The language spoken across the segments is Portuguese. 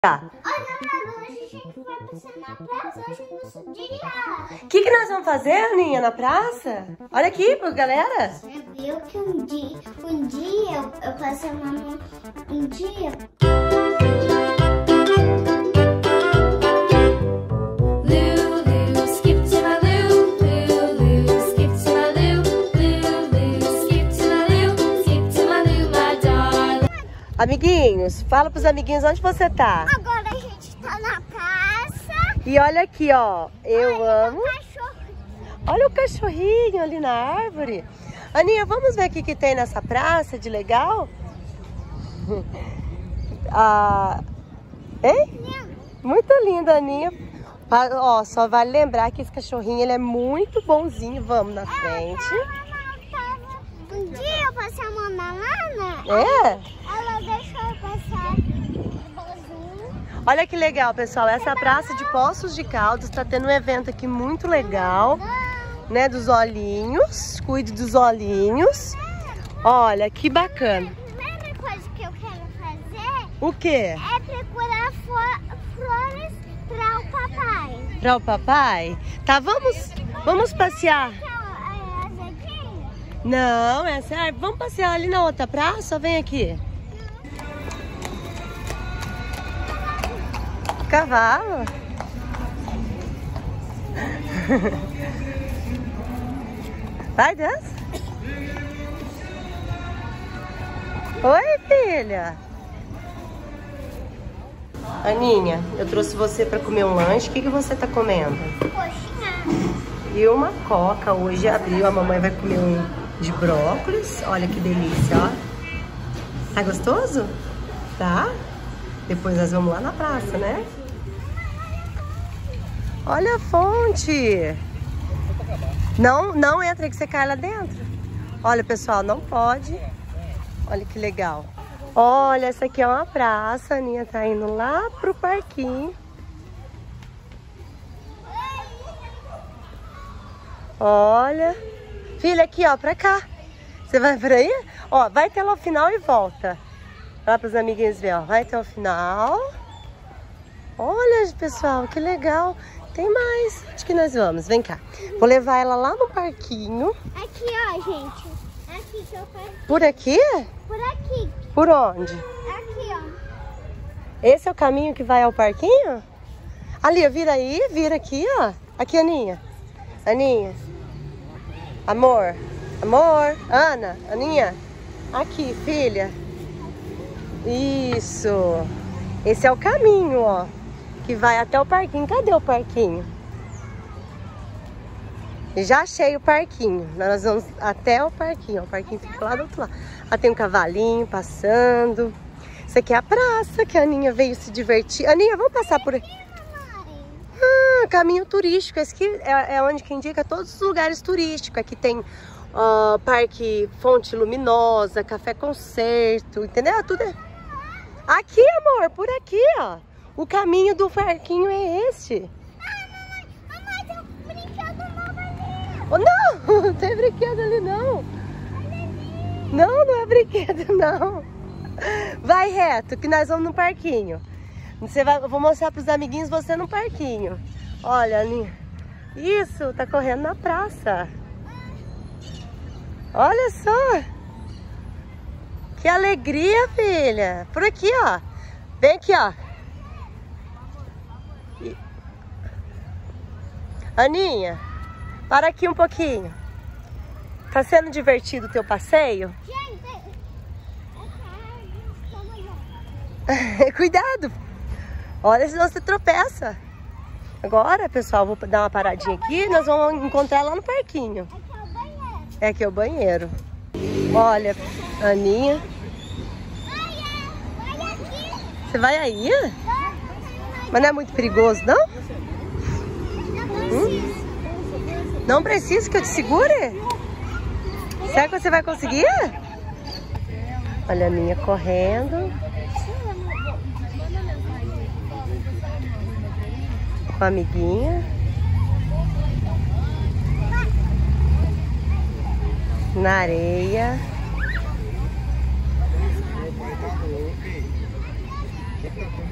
Tá. Olha, hoje a gente vai passear na praça, hoje é nosso dia. O que nós vamos fazer, Aninha, na praça? Olha aqui, galera. Você viu que um dia eu passei um dia. Amiguinhos, fala pros amiguinhos onde você tá. Agora a gente tá na praça. E olha aqui, ó. Eu amo. Cachorro. Olha o cachorrinho ali na árvore. Aninha, vamos ver o que tem nessa praça de legal? Hein? Muito linda, Aninha. Ó, só vale lembrar que esse cachorrinho ele é muito bonzinho. Vamos na frente. Um dia eu passei a mão na Lana. É? Ela deixou eu passar bonzinho. Olha que legal, pessoal. Essa praça de Poços de Caldas está tendo um evento aqui muito legal, né? Dos olhinhos. Cuide dos olhinhos. Olha, que bacana. A primeira coisa que eu quero fazer O quê? é procurar flores para o papai. Para o papai? Tá, vamos passear. Não, essa é. Vamos passear ali na outra praça? Vem aqui. Cavalo? Vai, dança. Oi, filha. Aninha, eu trouxe você para comer um lanche. O que você tá comendo? Coxinha. E uma coca. Hoje abriu, a mamãe vai comer um de brócolis. Olha que delícia, ó. Tá gostoso? Tá? Depois nós vamos lá na praça, né? Olha a fonte. Não entra que você cai lá dentro. Olha, pessoal, não pode. Olha que legal. Olha, essa aqui é uma praça. A Aninha tá indo lá pro parquinho. Olha. Filha, aqui, ó, pra cá. Você vai por aí? Ó, vai até lá o final e volta. Lá pros amiguinhos ver, ó. Vai até o final. Olha, pessoal, que legal. Tem mais. Onde que nós vamos? Vem cá. Vou levar ela lá no parquinho. Aqui, ó, gente. Aqui que eu faço. Por aqui? Por aqui. Por onde? Aqui, ó. Esse é o caminho que vai ao parquinho? Ali, vira aí, vira aqui, ó. Aqui, Aninha. Aninha. Amor. Amor. Ana. Aninha. Aqui, filha. Isso. Esse é o caminho, ó. Que vai até o parquinho. Cadê o parquinho? Já achei o parquinho. Nós vamos até o parquinho. O parquinho fica lá do outro lado. Lá tem um cavalinho passando. Isso aqui é a praça que a Aninha veio se divertir. Aninha, vamos passar por aqui. Ah, caminho turístico. Esse aqui é onde que indica todos os lugares turísticos. Aqui tem Parque Fonte Luminosa, Café Concerto, entendeu? Tudo é... Aqui, amor, por aqui, ó. O caminho do parquinho é esse. Mamãe, tem um brinquedo novo ali. Oh, não, não tem brinquedo ali, não. Não, não é brinquedo, não. Vai reto, que nós vamos no parquinho. Eu vou mostrar pros amiguinhos você no parquinho. Olha, Aninha. Isso, tá correndo na praça. Olha só. Que alegria, filha. Por aqui, ó. Vem aqui, ó. Aninha, para aqui um pouquinho. Tá sendo divertido o teu passeio? Cuidado. Olha, senão você tropeça. Agora, pessoal, vou dar uma paradinha aqui. Nós vamos encontrar lá no parquinho. É aqui é o banheiro. Olha, Aninha. Você vai aí? Mas não é muito perigoso, não? Não precisa que eu te segure? Será que você vai conseguir? Olha a Aninha correndo. Com a amiguinha. Na areia.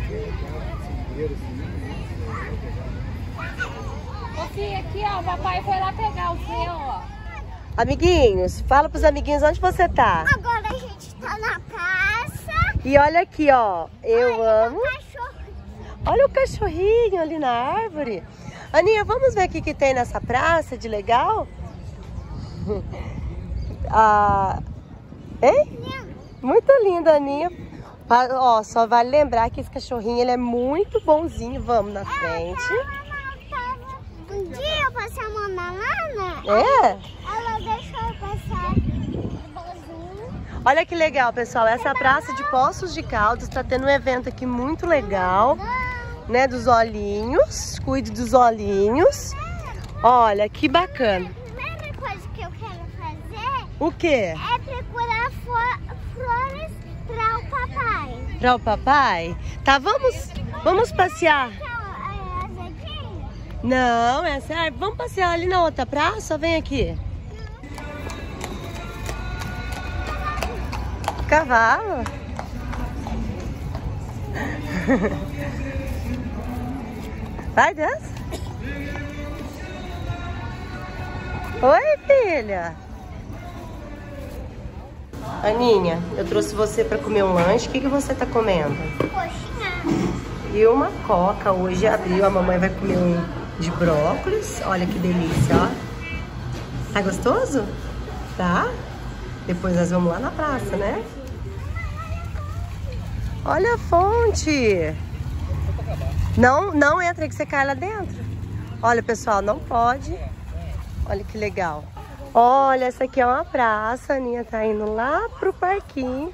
Aqui, ó, o papai foi lá pegar o seu, ó. Amiguinhos, fala pros amiguinhos onde você tá. Agora a gente tá na praça. E olha aqui, ó, eu amo. Cachorro. Olha o cachorrinho ali na árvore. Aninha, vamos ver o que tem nessa praça de legal? Hein? Muito linda, Aninha. Ó, só vale lembrar que esse cachorrinho ele é muito bonzinho. Vamos na frente. Um dia eu passei a mão na Lana. É? Ela deixou eu passar bonzinho. Olha que legal, pessoal. Essa praça de Poços de Caldas está tendo um evento aqui muito legal, né? Dos olhinhos. Cuide dos olhinhos. Olha, que bacana. A primeira coisa que eu quero fazer O quê? é procurar flores para o papai. Para o papai? Tá, vamos passear. Não, essa é a árvore. Vamos passear ali na outra praça? Vem aqui. Cavalo. Vai, dança. Oi, filha. Aninha, eu trouxe você para comer um lanche. O que você tá comendo? Coxinha. E uma coca. Hoje abriu, a mamãe vai comer um de brócolis. Olha que delícia, ó. Tá gostoso? Tá? Depois nós vamos lá na praça, né? Olha a fonte. Não entra que você cai lá dentro. Olha, pessoal, não pode. Olha que legal. Olha, essa aqui é uma praça. A Aninha tá indo lá pro parquinho.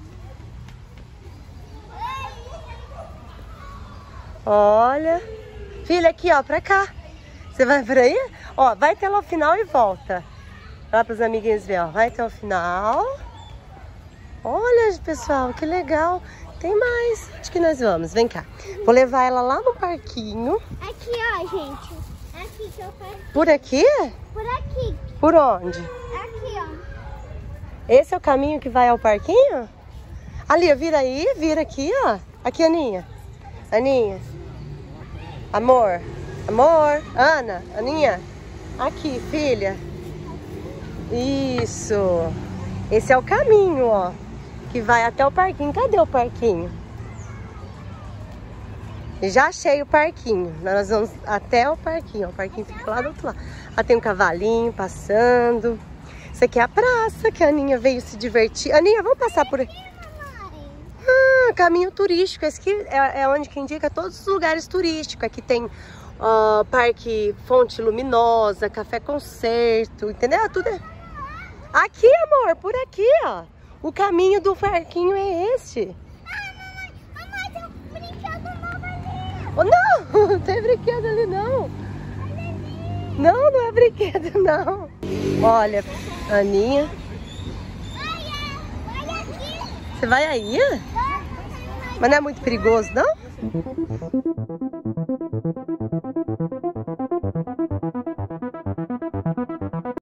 Olha. Filha, aqui, ó, pra cá. Você vai por aí? Ó, vai até lá o final e volta. Lá pros amiguinhos ver, ó. Vai até o final. Olha, pessoal, que legal. Tem mais. Acho que nós vamos. Vem cá. Vou levar ela lá no parquinho. Aqui, ó, gente. Aqui que eu faço. Por aqui? Por aqui. Por onde? Aqui, ó. Esse é o caminho que vai ao parquinho? Ali, vira aí, vira aqui, ó. Aqui, Aninha. Aninha. Amor. Amor. Ana. Aninha. Aqui, filha. Isso. Esse é o caminho, ó. Que vai até o parquinho. Cadê o parquinho? Já achei o parquinho. Nós vamos até o parquinho. O parquinho fica lá do outro lado. Lá tem um cavalinho passando. Isso aqui é a praça que a Aninha veio se divertir. Aninha, vamos passar por aqui. Ah, caminho turístico. Esse aqui é onde que indica todos os lugares turísticos. Aqui tem Parque Fonte Luminosa, Café Concerto, entendeu? Tudo é... Aqui, amor, por aqui, ó. O caminho do parquinho é esse. Mamãe, tem um brinquedo novo ali. Oh, não, não tem brinquedo ali, não. Não, não é brinquedo, não. Olha, Aninha. Olha aqui. Você vai aí? Mas não é muito perigoso, não?